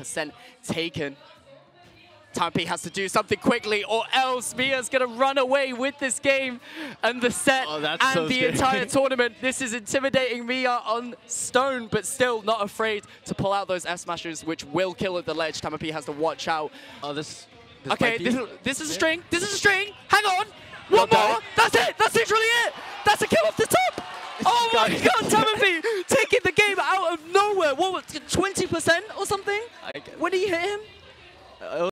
100% taken. Tampi has to do something quickly, or else Mia's going to run away with this game and the set and the entire tournament. This is intimidating Mia on stone, but still not afraid to pull out those F smashes, which will kill at the ledge. Tampi has to watch out. Oh, this is a string. This is a string. Hang on. One more. That's it. That's literally it. That's a kill off the top. Oh my god, Tampi taking the game out of nowhere. What was it, 20% or something? When he hit him?